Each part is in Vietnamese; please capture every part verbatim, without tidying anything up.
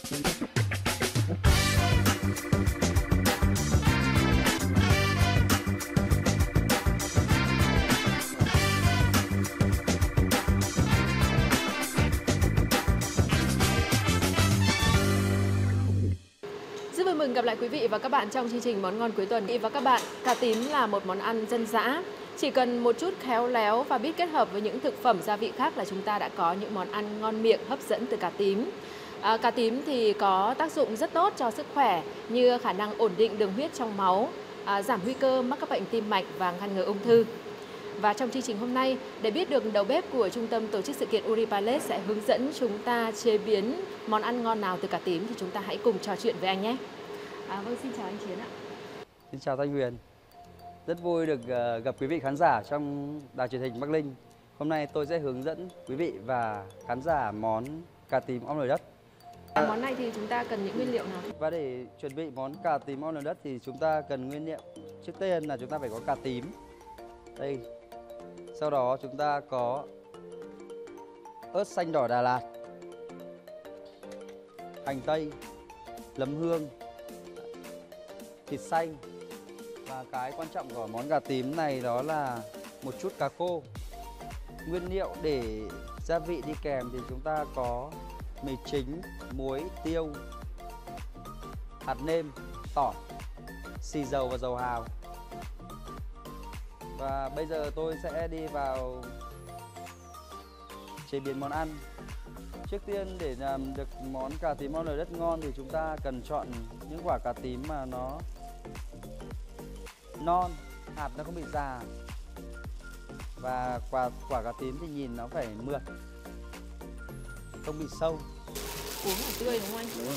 Rất vui mừng gặp lại quý vị và các bạn trong chương trình Món ngon cuối tuần. Quý vị và các bạn, cà tím là một món ăn dân dã. Chỉ cần một chút khéo léo và biết kết hợp với những thực phẩm gia vị khác là chúng ta đã có những món ăn ngon miệng hấp dẫn từ cà tím. À, cà tím thì có tác dụng rất tốt cho sức khỏe như khả năng ổn định đường huyết trong máu, à, giảm nguy cơ mắc các bệnh tim mạch và ngăn ngừa ung thư. Và trong chương trình hôm nay, để biết được đầu bếp của trung tâm tổ chức sự kiện Uri Palace sẽ hướng dẫn chúng ta chế biến món ăn ngon nào từ cà tím thì chúng ta hãy cùng trò chuyện với anh nhé. À, vâng, xin chào anh Chiến ạ. Xin chào Thanh Huyền. Rất vui được uh, gặp quý vị khán giả trong đài truyền hình Bắc Ninh. Hôm nay tôi sẽ hướng dẫn quý vị và khán giả món cà tím om nồi đất. À, món này thì chúng ta cần những nguyên liệu nào? Và để chuẩn bị món cà tím om nồi đất thì chúng ta cần nguyên liệu. Trước tiên là chúng ta phải có cà tím. Đây. Sau đó chúng ta có ớt xanh đỏ Đà Lạt, hành tây, nấm hương, thịt xay. Và cái quan trọng của món cà tím này đó là một chút cá khô. Nguyên liệu để gia vị đi kèm thì chúng ta có mì chính, muối, tiêu, hạt nêm, tỏi, xì dầu và dầu hào. Và bây giờ tôi sẽ đi vào chế biến món ăn. Trước tiên để làm được món cà tím om nồi đất ngon thì chúng ta cần chọn những quả cà tím mà nó non, hạt nó không bị già. Và quả, quả cà tím thì nhìn nó phải mượt, không bị sâu. Uống là tươi đúng không anh? Đúng rồi.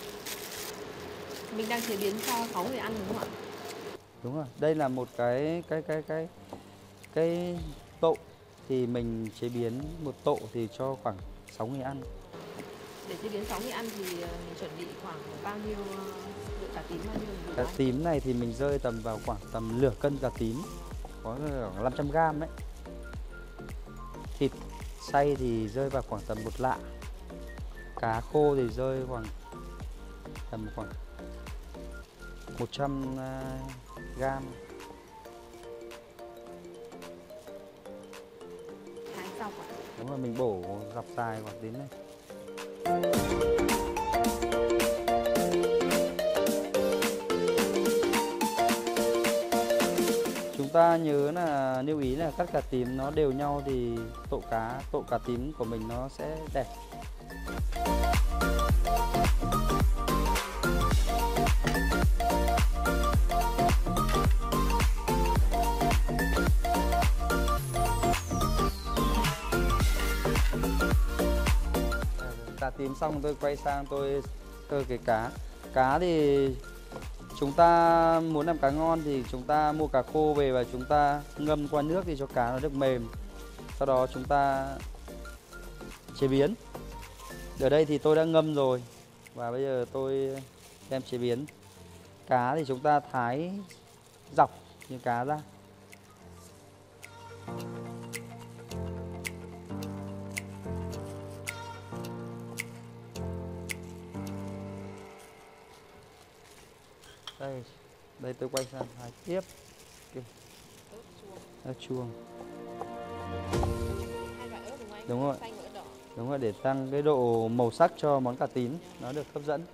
Mình đang chế biến cho sáu người ăn đúng không ạ? Đúng rồi, đây là một cái cái cái cái cái tộ thì mình chế biến một tộ thì cho khoảng sáu người ăn. Để chế biến sáu người ăn thì mình chuẩn bị khoảng bao nhiêu lượng cà tím, bao nhiêu lượng Cà tím này thì mình rơi tầm vào khoảng tầm nửa cân cà tím, có khoảng năm trăm gram đấy. Thịt xay thì rơi vào khoảng tầm một lạng. Cá khô thì rơi khoảng tầm khoảng một trăm gram. thái dọc ạ? Đúng rồi, mình bổ dọc dài hoặc đến đây. Chúng ta nhớ là lưu ý là cắt cà tím nó đều nhau thì tộ cá, tộ cà tím của mình nó sẽ đẹp. Cà tím xong tôi quay sang tôi sơ cái cá. Cá thì chúng ta muốn làm cá ngon thì chúng ta mua cá khô về và chúng ta ngâm qua nước thì cho cá nó được mềm. Sau đó chúng ta chế biến. Ở đây thì tôi đã ngâm rồi và bây giờ tôi đem chế biến. Cá thì chúng ta thái dọc như cá ra. Đây, đây tôi quay sang thái tiếp. Ớt chuông. Hai loại ớt đúng không anh? Đúng rồi. Xanh và ớt đỏ. Đúng rồi, để tăng cái độ màu sắc cho món cà tím nó được hấp dẫn.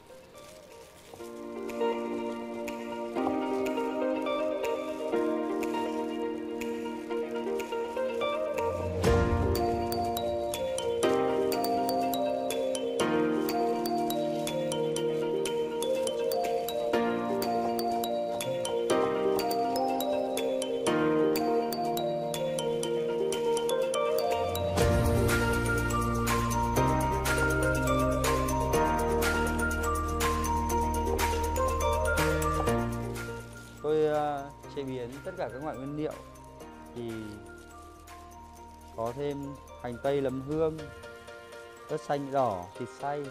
Chế biến tất cả các loại nguyên liệu thì có thêm hành tây, nấm hương, ớt xanh đỏ, thịt xay.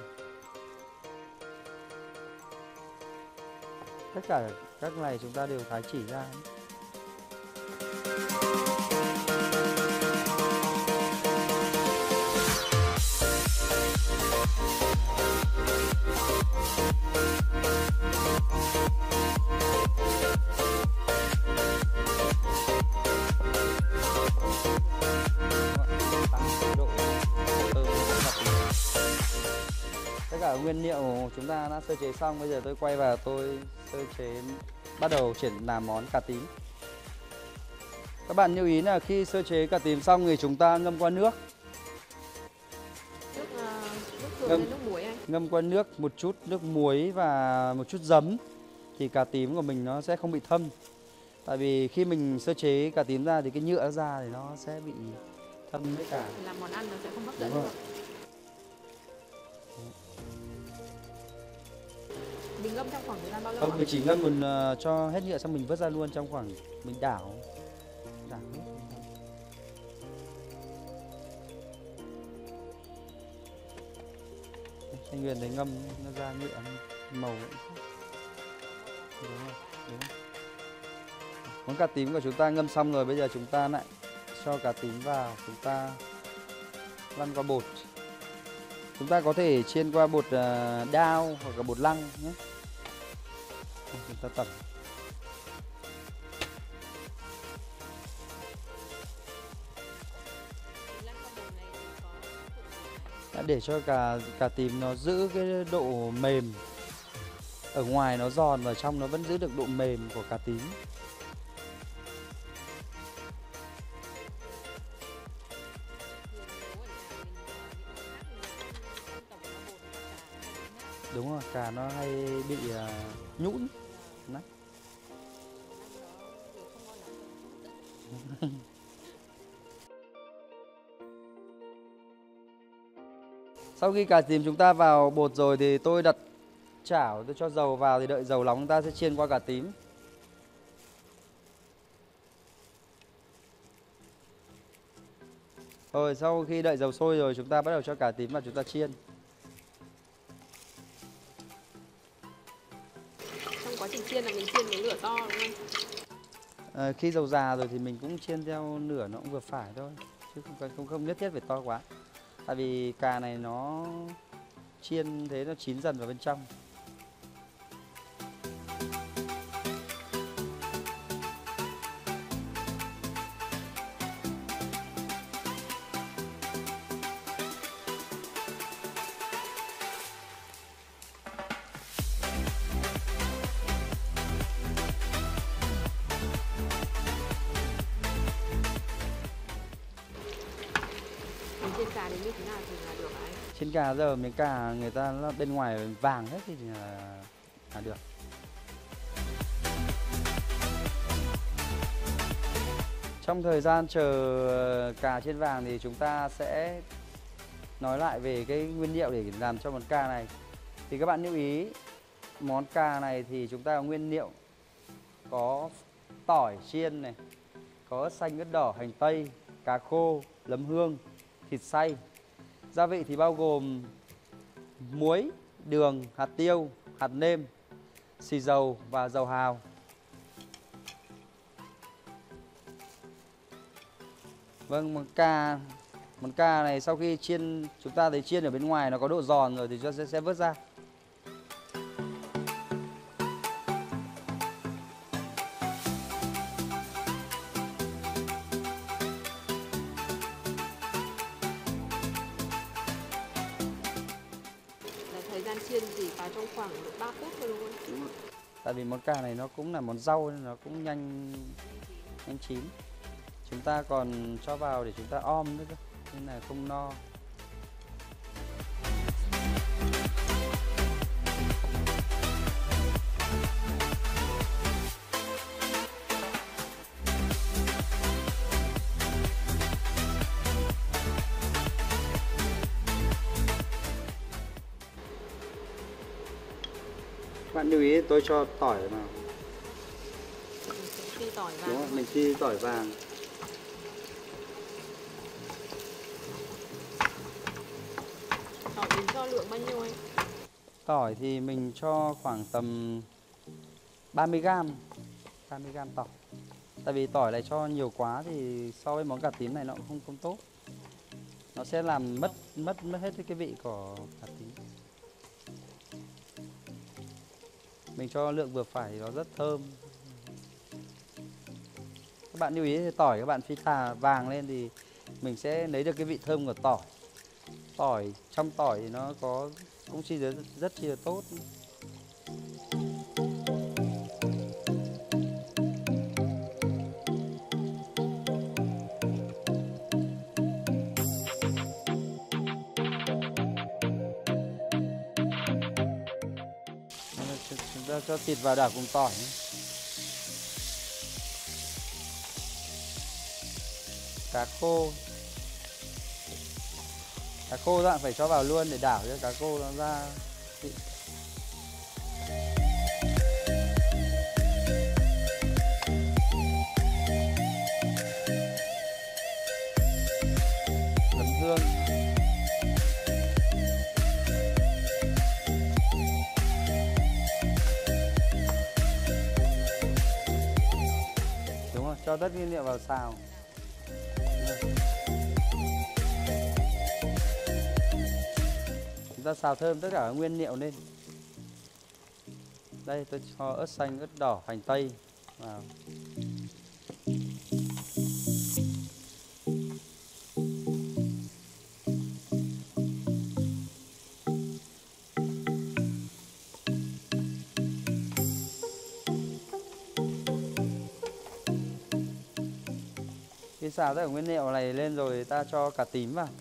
Tất cả các này chúng ta đều thái chỉ ra. cả nguyên liệu chúng ta đã sơ chế xong, bây giờ tôi quay vào tôi sơ chế, bắt đầu chuyển làm món cà tím. Các bạn lưu ý là khi sơ chế cà tím xong thì chúng ta ngâm qua nước. Nước, uh, nước thường Ngâm. hay nước muối anh? Ngâm qua nước một chút nước muối và một chút giấm thì cà tím của mình nó sẽ không bị thâm. Tại vì khi mình sơ chế cà tím ra thì cái nhựa ra thì nó sẽ bị thâm với cả. Thì làm món ăn nó sẽ không hấp dẫn Đúng rồi. được. Mình ngâm trong khoảng thời gian bao lâu? Không, mình chỉ ngâm mình uh, cho hết nhựa xong mình vớt ra luôn, trong khoảng mình đảo. Đảo hết. Thanh Huyền thấy ngâm nó ra nhựa màu cũng khác. Đúng rồi, đúng rồi. Món cà tím của chúng ta ngâm xong rồi, bây giờ chúng ta lại cho cà tím vào, chúng ta lăn qua bột. Chúng ta có thể chiên qua bột uh, đao hoặc là bột lăng nhé. Chúng ta tẩm. Đã để cho cà cà tím nó giữ cái độ mềm. Ở ngoài nó giòn và trong nó vẫn giữ được độ mềm của cà tím. Đúng rồi, cà nó hay bị uh, nhũn. Đấy. Sau khi cà tím chúng ta vào bột rồi thì tôi đặt chảo, tôi cho dầu vào thì đợi dầu nóng chúng ta sẽ chiên qua cà tím. Rồi sau khi đợi dầu sôi rồi chúng ta bắt đầu cho cà tím vào chúng ta chiên. Trong quá trình chiên là mình chiên với lửa to đúng không? À, khi dầu già rồi thì mình cũng chiên theo lửa nó cũng vừa phải thôi, chứ không không, không nhất thiết phải to quá. Tại vì cà này nó chiên thế nó chín dần vào bên trong. Chiên cà đến như thế nào thì là được anh? Chiên cà giờ miếng cà người ta nó bên ngoài vàng hết thì là, là được. Trong thời gian chờ cà chiên vàng thì chúng ta sẽ nói lại về cái nguyên liệu để làm cho món cà này. Thì các bạn lưu ý, món cà này thì chúng ta có nguyên liệu có tỏi chiên này, có ớt xanh, ớt đỏ, hành tây, cá khô, nấm hương, thịt xay. Gia vị thì bao gồm muối, đường, hạt tiêu, hạt nêm, xì dầu và dầu hào. Vâng, món cà món cà này sau khi chiên, chúng ta thấy chiên ở bên ngoài nó có độ giòn rồi thì chúng ta sẽ, sẽ vớt ra. Thời gian chiên thì vào trong khoảng ba phút thôi đúng không? Đúng rồi. Tại vì món cà này nó cũng là món rau nên nó cũng nhanh nhanh chín. Chúng ta còn cho vào để chúng ta om nữa cơ, nên là không no. Bạn lưu ý tôi cho tỏi vào. Mình sẽ phi tỏi vào. Đúng rồi, mình phi tỏi vàng. Tỏi mình cho lượng bao nhiêu anh? Tỏi thì mình cho khoảng tầm ba mươi gam. ba mươi gam tỏi. Tại vì tỏi này cho nhiều quá thì so với món cà tím này nó cũng không không tốt. Nó sẽ làm mất mất mất hết cái vị của cà tím. Mình cho lượng vừa phải thì nó rất thơm. Các bạn lưu ý thì tỏi các bạn phi thà vàng lên thì mình sẽ lấy được cái vị thơm của tỏi. Tỏi, trong tỏi thì nó có cũng chi rất, rất chi là tốt. Chúng ta cho thịt vào đảo cùng tỏi nhé. Cá khô, cá khô bạn phải cho vào luôn để đảo cho cá khô nó ra vị. Nấm hương, đúng rồi, cho tất nguyên liệu vào xào. Chúng ta xào thơm tất cả các nguyên liệu lên. Đây tôi cho ớt xanh, ớt đỏ, hành tây vào. Khi xào tất cả nguyên liệu này lên rồi ta cho cà tím vào.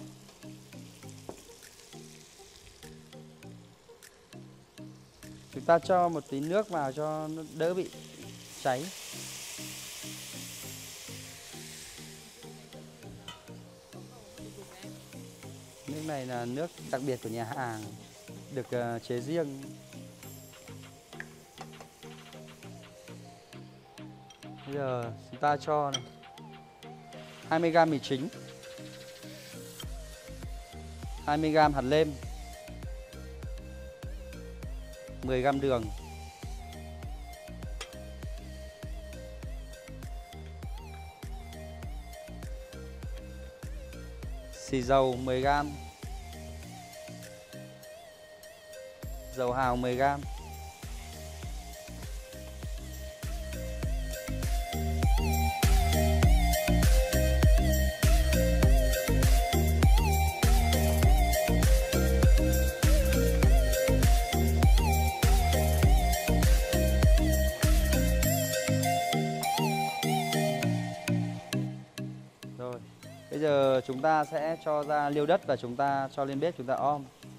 Chúng ta cho một tí nước vào cho nó đỡ bị cháy. Nước này là nước đặc biệt của nhà hàng, được uh, chế riêng. Bây giờ chúng ta cho này, hai mươi gam mì chính, hai mươi gam hạt lêm, mười gam đường, xì dầu mười gam, dầu hào mười gam, Bây giờ chúng ta sẽ cho ra liêu đất và chúng ta cho lên bếp chúng ta om.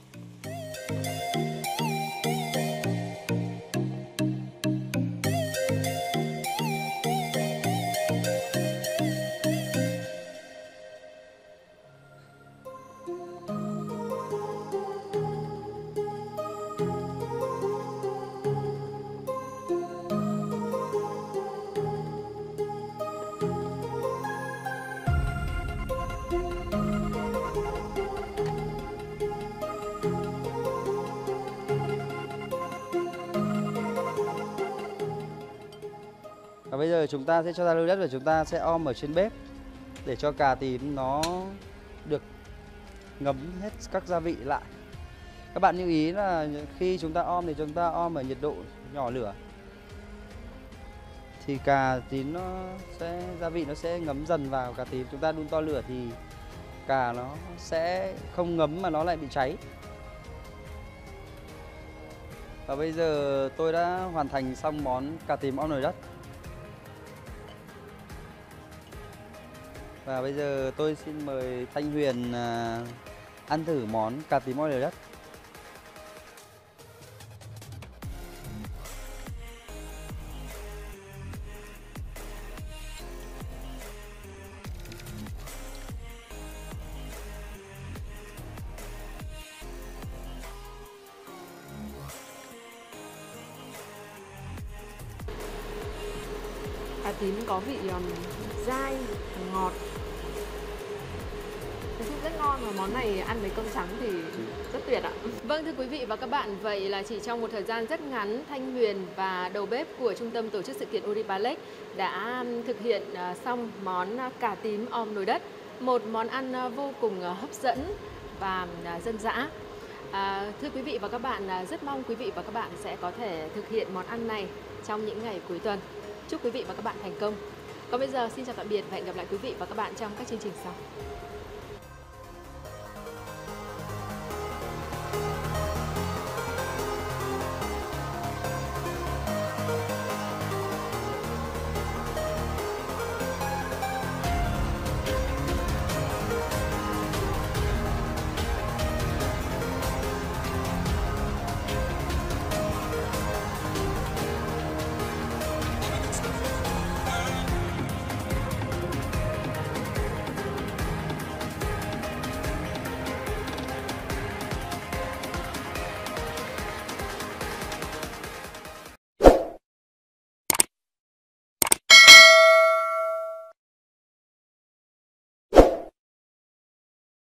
Và bây giờ chúng ta sẽ cho ra liêu đất và chúng ta sẽ om ở trên bếp để cho cà tím nó được ngấm hết các gia vị lại. Các bạn lưu ý là khi chúng ta om thì chúng ta om ở nhiệt độ nhỏ lửa thì cà tím nó sẽ gia vị nó sẽ ngấm dần vào cà tím. Chúng ta đun to lửa thì cà nó sẽ không ngấm mà nó lại bị cháy. Và bây giờ tôi đã hoàn thành xong món cà tím om nồi đất. Và bây giờ tôi xin mời Thanh Huyền à, ăn thử món cà tím om nồi đất. Cà tím có vị um, dai, ngọt, nói chung rất ngon, và món này ăn với cơm trắng thì rất tuyệt ạ. Vâng, thưa quý vị và các bạn, vậy là chỉ trong một thời gian rất ngắn, Thanh Huyền và đầu bếp của Trung tâm Tổ chức Sự kiện Uripalex đã thực hiện xong món cà tím om nồi đất, một món ăn vô cùng hấp dẫn và dân dã. À, thưa quý vị và các bạn, rất mong quý vị và các bạn sẽ có thể thực hiện món ăn này trong những ngày cuối tuần. Chúc quý vị và các bạn thành công. Còn bây giờ xin chào tạm biệt và hẹn gặp lại quý vị và các bạn trong các chương trình sau.